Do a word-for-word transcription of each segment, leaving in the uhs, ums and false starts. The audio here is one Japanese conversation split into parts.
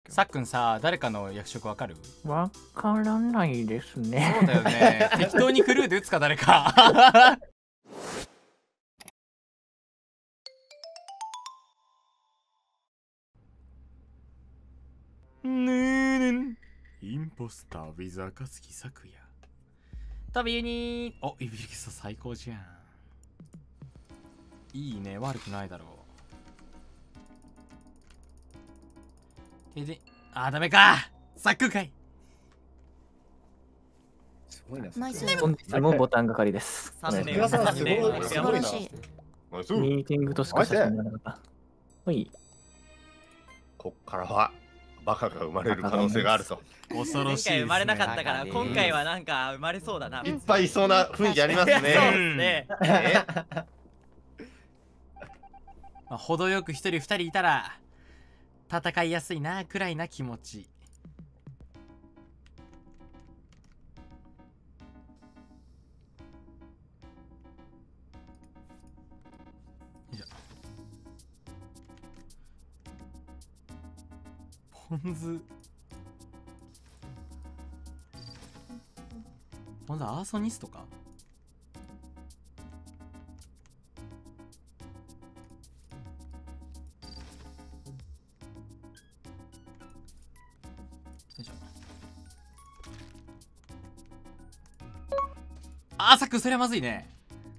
さっくんさ、誰かの役職わかる？ わからないですね。 そうだよね。適当にクルーで打つか誰か。ぬーぬん。インポスター with 赤月咲夜。飛びユニー。お、イビリキスト最高じゃん。いいね、悪くないだろう。えで、あ、ダメか。サックかい。 すごいな。 ナイス。 本日もボタン係です。 さんねん皆さんすごい素すごいな。 晴らしい。 ミーティングとしか写真がなかった。ほい。 こっからはバカが生まれる可能性があると。 恐ろしいですね。 前回生まれなかったから、今回はなんか生まれそうだな。 いっぱいいそうな雰囲気ありますそうでね。 すね。 まあ、程よく一人二人いたら戦いやすいなくらいな気持ち。ポン酢ポン酢アーソニストか。あー、さっくそれはまずいね。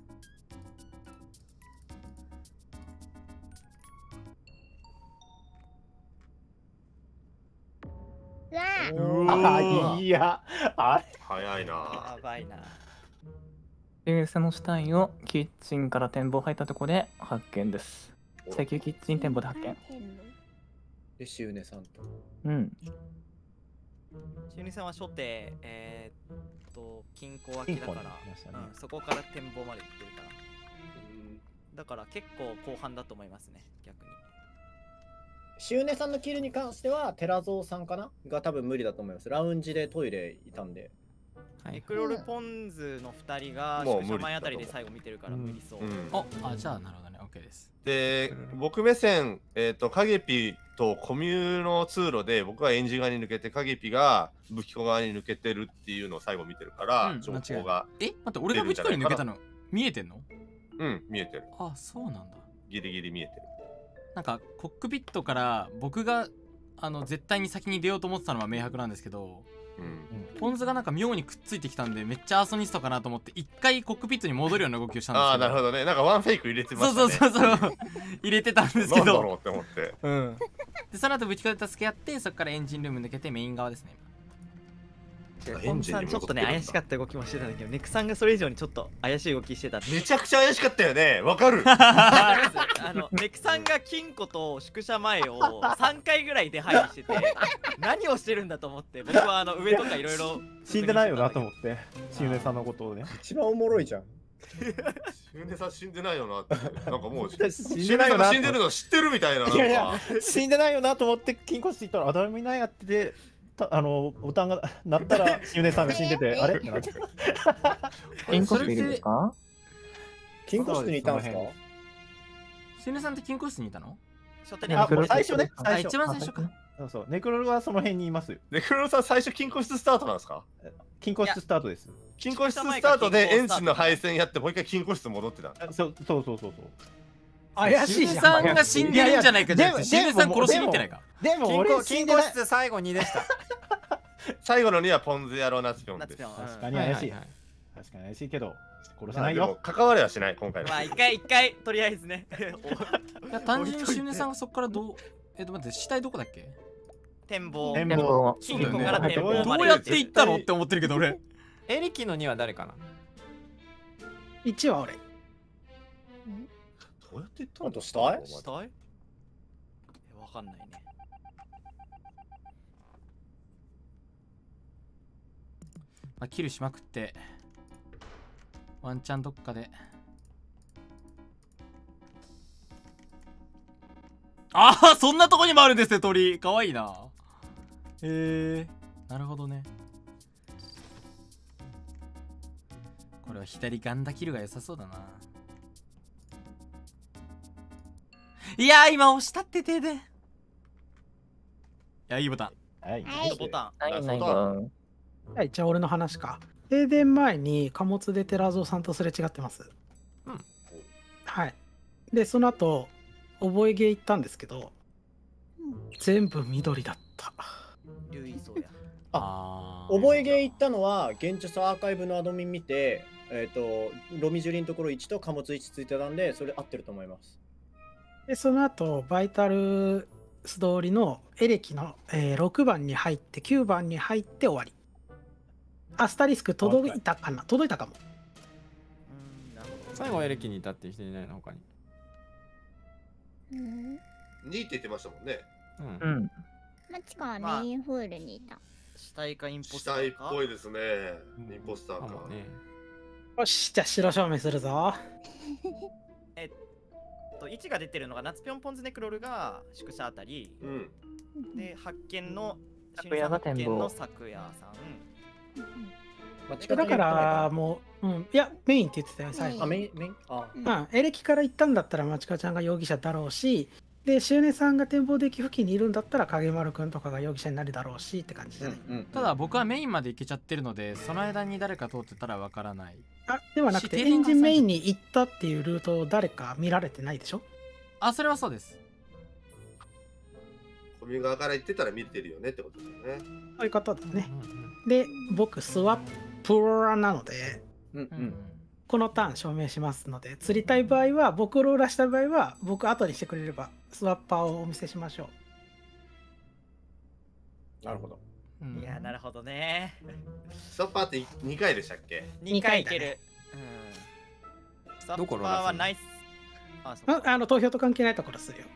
あ、いや、あれ早いな。 やばいな。 で、その死体をキッチンから展望入ったところで発見です。石油キッチン展望で発見。 で、シウネさんと。 うん。 しゅうにさんは初手、えー、っと、金庫脇だから、 金庫にいましたねうん、そこから展望まで行ってるから。だから結構後半だと思いますね、逆に。 シウネさんのキルに関しては、寺蔵さんかなが多分無理だと思います。ラウンジでトイレいたんで。 ネクロルポンズのふたりがもう無理宿舎前あたりで最後見てるから無理そう。 うんお、あ、じゃあなるほどね、 OK です。 で、僕目線、えっ、と、影ピとコミュの通路で、僕はエンジン側に抜けて、影ピが武器庫側に抜けてるっていうのを最後見てるから、 うん情報が。 え、待って、俺が武器庫に抜けたの見えてんの？ うん、見えてる。 あ、そうなんだ。 ギリギリ見えてる。 なんかコックピットから僕があの絶対に先に出ようと思ってたのは明白なんですけど、 うん、 ポン酢がなんか妙にくっついてきたんでめっちゃアーソニストかなと思って一回コックピットに戻るような動きをしたんですけど。 ああ、なるほどね。なんかワンフェイク入れてましたね。 そうそうそうそう入れてたんですけど、 なんだろうって思って、 うん、でその後武器庫で助け合ってそこからエンジンルーム抜けてメイン側ですね。 ポンさんちょっとね怪しかった動きもしてたんだけど、ネクさんがそれ以上にちょっと怪しい動きしてたんで。 めちゃくちゃ怪しかったよね。わかる。 あのネクさんが金庫と宿舎前をさんかいぐらい出入りしてて何をしてるんだと思って、僕はあの上とかいろいろ死んでないよなと思って、シウネさんのことをね。 一番おもろいじゃん。 シウネさん死んでないよなって。なんかもう死んでないよな。 死んでるの知ってるみたいな。なんかいやいや、死んでないよなと思って金庫室行ったら、あ、誰もいないやってて、あのボタンが鳴ったらシウネさんが死んでて、あれ？ 金庫室いるんですか？ 金庫室にいたんですか？ シュネさんって金庫室にいたの？ 初手であ、最初ね。 あ、一番最初か。 そうそう、ネクロルはその辺にいますよ。 ネクロルさん最初金庫室スタートなんですか？ 金庫室スタートです。 金庫室スタートでエンジンの配線やってもう一回金庫室戻ってた。 そうそうそうそうそう。 怪しいじゃん。シュネさんが死んでるんじゃないかじゃなくて、シュネさん殺しに行ってないか。 でも俺金庫室最後にでした。 最後のにはポン酢野郎ナツピョンです。 確かに怪しい。確かに怪しいけど殺せないよ。 関わりはしない今回は。 まあ一回一回とりあえずね。 いや単純にシュネさんがそこからどう、えっと待って、死体どこだっけ？ 展望。 展望。 金庫から展望まで。 どうやって行ったのって思ってるけど俺。 エリキのには誰かな？ いちは俺。 どうやって行ったの？と死体？ 死体？わかんないね。 まあ、キルしまくってワンチャンどっかで、ああそんなとこにもあるんですね鳥。かわいいな。へえ、なるほどね。これは左ガンダキルが良さそうだな。いやー今押したって手でや、いいボタン。 はい。 はいボタン。 ないないそうわ。 はい、じゃあ俺の話か。停電前に貨物で寺蔵さんとすれ違ってます。 うん。 はい。で、その後、覚え芸行ったんですけど、全部緑だった。 ルイそうや。 あ覚え芸行ったのは、現地アーカイブのアドミン見て、えっ、と、ロミジュリのところいちと貨物いちついてたんで、それ合ってると思います。 で、その後、バイタルス通りのエレキの、えーろくばんに入って、きゅうばんに入って終わり。アスタリスク届いたかな届いたかも。 うん、なるほど。 最後エレキにいたっていう人いないの他に。 うん。 にって言ってましたもんね。 うん。 うん。 マチカはメインホールにいた。 死体かインポス死体っターか。 ぽいですね。インポスターか。 かもね。 よし、じゃあ白証明するぞ。 と位置が出てるのが夏ぴょんポンズネクロルが宿舎あたり、 うん。 で発見の昨夜が展望発見の昨夜さん。 まあ、近くにだからもう、うん、いや、メインって言ってたよ、最後。 あ、メイン、メインあ、 うんまあ、エレキから行ったんだったら、まちかちゃんが容疑者だろうし、で、しゅうねさんが展望デッキ付近にいるんだったら、影丸くんとかが容疑者になるだろうしって感じじゃない。 うん。 ただ僕はメインまで行けちゃってるので、その間に誰か通ってたらわからない。 あ、ではなくて、 しエンジンメインに行ったっていうルートを誰か見られてないでしょ？ あ、それはそうです。 コミュ側から言ってたら見てるよねってことですよね。 そういうことだね。 うんうんで、僕、スワップラなので、 うんううんん。 このターン証明しますので、釣りたい場合は、僕をローラした場合は、僕後にしてくれれば、スワッパーをお見せしましょなるほど。 うんいや、なるほどね。 ストッパーってにかいでしたっけ？ にかいいける。うん。ストッどこパローラするのーはナイス。あ、そっう。あか。 あの、投票と関係ないところするよ。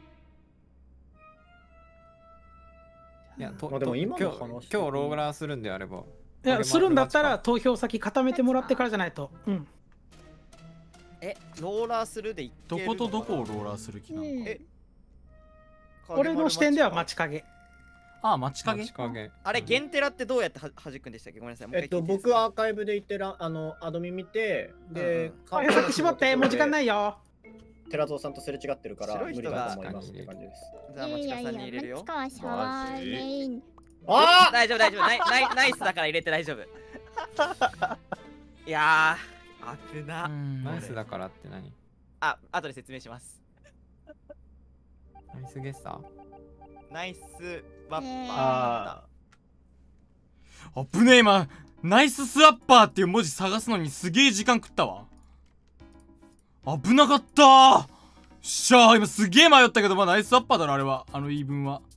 いや、とまあでもと今の今日話今日ローラーするんであれば。 いや、するんだったら、 影投票先固めてもらってからじゃないと。うん。 え、ローラーするでいけどるのかなことどこをローラーする気なのか。 うんえ俺の視点では待ち影。 あ、待ち影待ち影。 あれ、ゲンテラってどうやっては弾くんでしたっけ？ごめんなさい。もうえっと、 一回聞いていいです僕アーカイブで言ってら、あの、アドミ見て、で、 うん投票先絞って、もう時間ないい。 よ。 寺蔵さんとすれ違ってるから、無理白い人がだと思いますって感じです。 じゃあ、もちかさんに入れるよマチ。カはシャワーメイン。 あ大丈夫、大丈夫。ナイナイナイスだから入れて大丈夫。いやー、危な。 ナイスだからって何？ あ、後で説明します。 ナイスゲッサー？ ナイスワッパー。 ああぶねえ、今ナイススワッパーっていう文字探すのにすげえ時間食ったわ。危なかったー。しゃあ、今すげえ迷ったけど、まあナイススワッパーだろ、あれは。あの言い分は。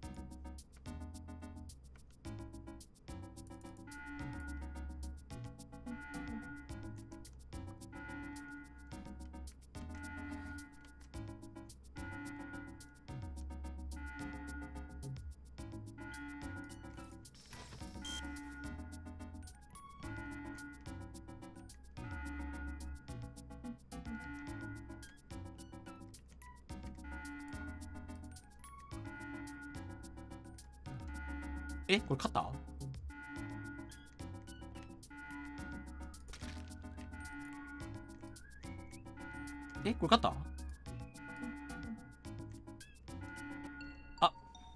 え、これ勝った？え、これ勝った？あ、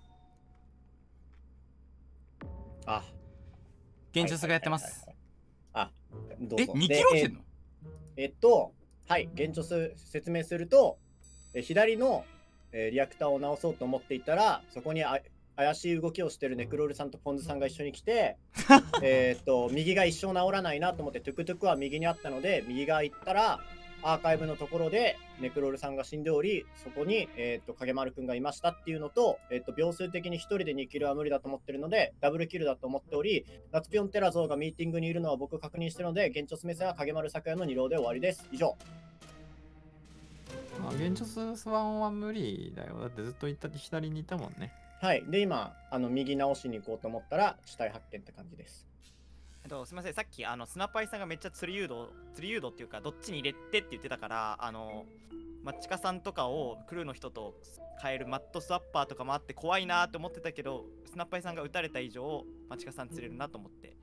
あ、 現実がやってます。 あ、どうえ、 ぞ。 にでキロしてんの？ えっと、はい、現状す説明すると、え左の、えーリアクターを直そうと思っていたら、そこにあ怪しい動きをしてるネクロールさんとポンズさんが一緒に来て、えっと、右が一生治らないなと思って、トゥクトゥクは右にあったので、右側行ったら、アーカイブのところでネクロールさんが死んでおり、そこに、えっと影丸くんがいましたっていうのと、えっと秒数的にひとりでにキルは無理だと思ってるので、ダブルキルだと思っており、夏ピョンテラゾーがミーティングにいるのは僕確認してるので、現状進めは影丸昨夜のに浪で終わりです。以上。 まあ、現実スワンは無理だよ。だってずっと行った左にいたもんね。 はい。で、今、あの右直しに行こうと思ったら、死体発見って感じです。 えっと、すみません、さっきあのスナパイさんがめっちゃ釣り誘導、釣り誘導っていうか、どっちに入れてって言ってたから、あの、マッチカさんとかをクルーの人と変えるマットスワッパーとかもあって怖いなと思ってたけど、スナパイさんが撃たれた以上、マッチカさん釣れるなと思って。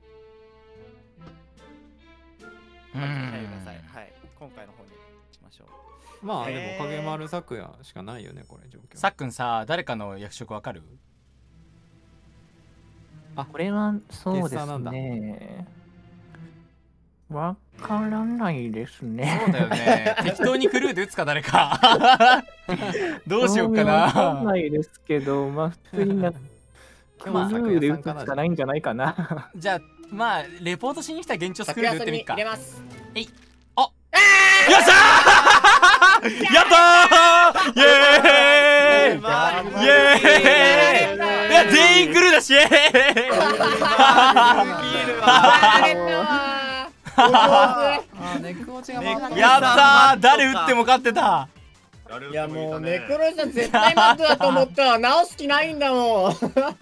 うーはい、 んください。はい、今回の方にしましょう。 まあ、 へーでも影丸昨夜しかないよね、これ状況。 さっくんさ、誰かの役職わかる？ これはそうですゲッサーなんだね。わからないですね。 そうだよね。適当にクルーで打つか誰か。どうしようかわかんな。 ないですけど、まあ普通にな、クルまあーで打つしかないんじゃないかな。 じゃあまあレポートしに来た現地をスク昨ールで打ってみっか。 夜に入れます。 えい。あ。よっしゃー。やったー。イエーイ。イエーイ。いや全員クルーだし。イエーイ。 あーネック落ちが回ったやったー。誰打っても勝ってた。 いやもうネクロイさん絶対マットだと思ったわ。直す気ないんだもん。 い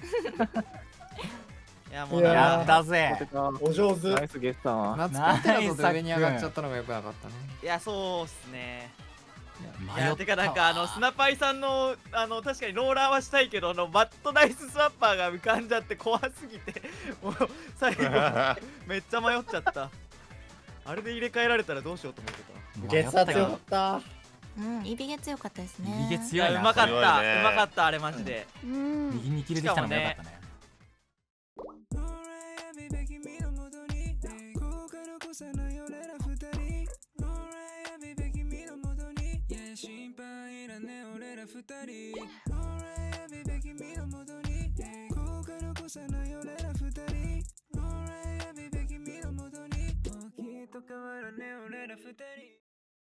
やもういややったぜ。 お上手。 ナイスゲッサー。 夏コテラとで上に上がっちゃったのがよくなかったね。 いやそうっすね。い迷ったやてかなんかあのスナパイさんのあの確かにローラーはしたいけどあのバットナイススワッパーが浮かんじゃって怖すぎてもう最後めっちゃ迷っちゃった。あれで入れ替えられたらどうしようと思ってた。 ゲッサー強かった。 うん、イビゲ強かったですね。 右毛い強いな。 やうまかった、 強いねうまかったあれマジで。 うん。 右に切れてきたのもよかったね。 心配いらね俺ら二人 Alright やべべ君のもとに後悔残さない俺ら二人 Alright やべべ君のもとにもうきっと変わらね俺ら二人